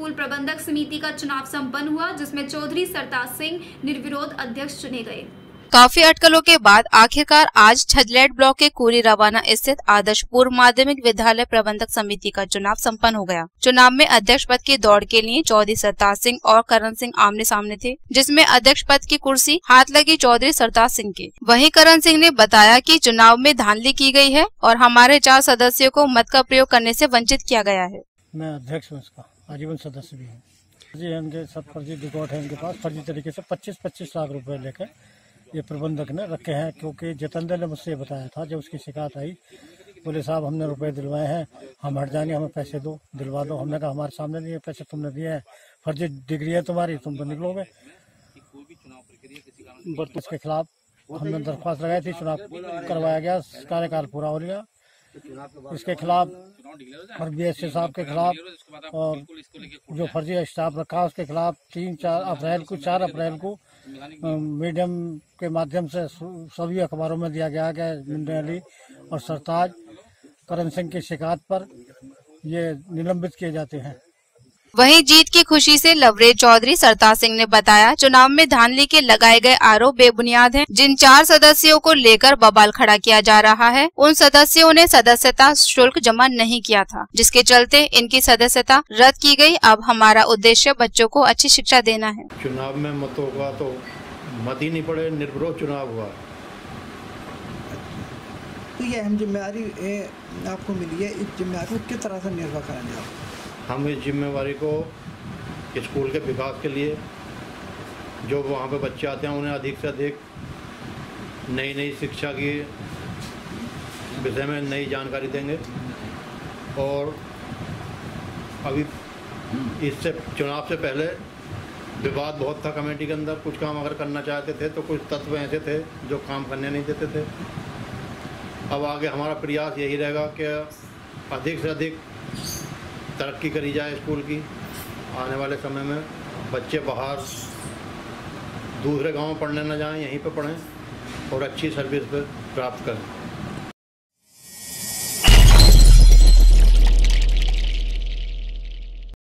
School प्रबंधक समिति का चुनाव संपन्न हुआ, जिसमें चौधरी सरताज सिंह निर्विरोध अध्यक्ष चुने गए। काफी अटकलों के बाद आखिरकार आज छजलैट ब्लॉक के कुरी रवाना स्थित आदर्श पूर्व माध्यमिक विद्यालय प्रबंधक समिति का चुनाव संपन्न हो गया। चुनाव में अध्यक्ष पद की दौड़ के लिए चौधरी सरताज सिंह और करण सिंह आमने सामने थे, जिसमें अध्यक्ष पद की कुर्सी हाथ लगी चौधरी सरताज सिंह के। वहीं करण सिंह ने बताया कि चुनाव में धांधली की गई है और हमारे 4 सदस्यों को मत का प्रयोग करने से वंचित किया गया है। मैं अध्यक्ष हूँ, इसका आजीवन सदस्य भी हूँ। जी, इनके सब फर्जी रिकॉर्ड है, इनके पास फर्जी तरीके से 25-25 लाख रुपए लेकर ये प्रबंधक ने रखे हैं। क्योंकि जितेंद्र ने मुझसे बताया था, जब उसकी शिकायत आई, बोले साहब हमने रुपए दिलवाए हैं, हम हट जाएंगे, हमें पैसे दो, दिलवा दो। हमने कहा हमारे सामने नहीं है, पैसे तुमने दिए हैं, फर्जी डिग्री है तुम्हारी, तुम तो निकलोगे। इसके खिलाफ हमने दरख्वास्त लगाई थी, चुनाव करवाया गया, कार्यकाल पूरा हो गया। इसके खिलाफ और BSC साहब के खिलाफ और जो फर्जी स्टाफ रखा उसके खिलाफ 4 अप्रैल को मीडियम के माध्यम से सभी अखबारों में दिया गया कि मिंटो अली और सरताज करण सिंह की शिकायत पर ये निलंबित किए जाते हैं। वहीं जीत की खुशी से लवरेज चौधरी सरताज सिंह ने बताया, चुनाव में धांधली के लगाए गए आरोप बेबुनियाद हैं। जिन 4 सदस्यों को लेकर बवाल खड़ा किया जा रहा है, उन सदस्यों ने सदस्यता शुल्क जमा नहीं किया था, जिसके चलते इनकी सदस्यता रद्द की गई। अब हमारा उद्देश्य बच्चों को अच्छी शिक्षा देना है। चुनाव में मतों का तो मत ही नहीं पड़े, निर्विरोध चुनाव हुआ। तो ये अहम जिम्मेदारी आपको मिली है, इस जिम्मेदारी को किस तरह से निर्वाह करेंगे आप? हम इस जिम्मेवारी को स्कूल के विकास के लिए, जो वहाँ पे बच्चे आते हैं उन्हें अधिक से अधिक नई शिक्षा की विषय में नई जानकारी देंगे। और अभी इससे चुनाव से पहले विवाद बहुत था कमेटी के अंदर। कुछ काम अगर करना चाहते थे तो कुछ तत्व ऐसे थे जो काम करने नहीं देते थे। अब आगे हमारा प्रयास यही रहेगा कि अधिक से अधिक तरक्की करी जाए स्कूल की। आने वाले समय में बच्चे बाहर दूसरे गांव में पढ़ने न जाएं, यहीं पे पढ़ें और अच्छी सर्विस प्राप्त करें।